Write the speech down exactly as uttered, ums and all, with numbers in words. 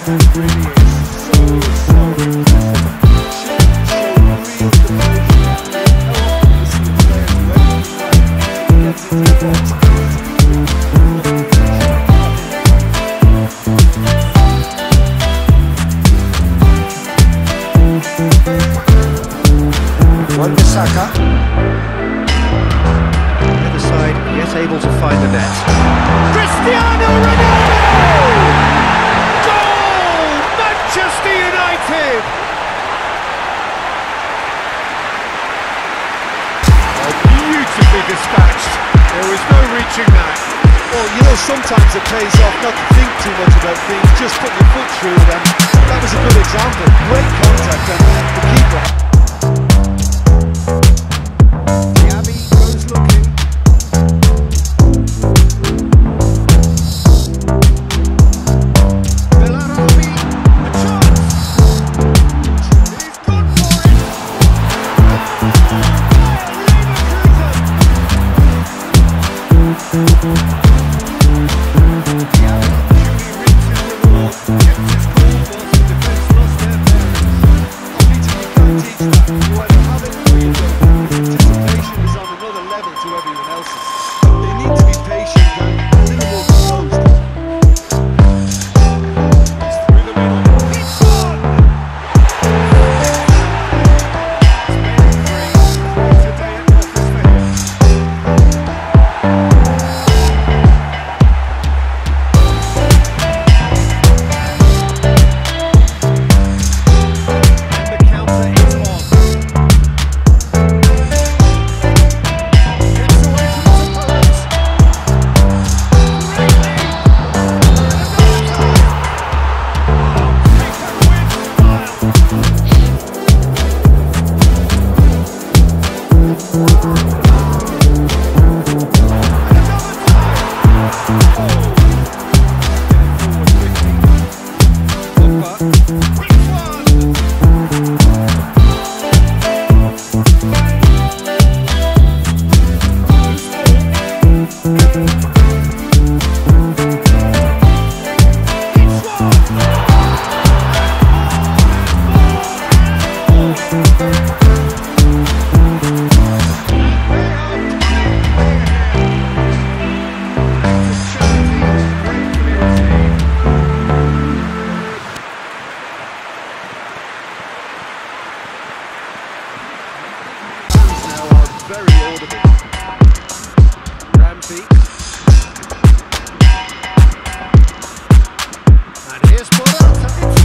Saka. The other side, yet able to find the net. Cristiano Ronaldo! Goal! Manchester United! Oh, beautifully dispatched. There was no reaching that. Well, you know, sometimes it pays off not to think too much about things, just put your foot through it, and that was a good example. Great contact, and the keeper. Very audible. Ramsey. And here's Borat.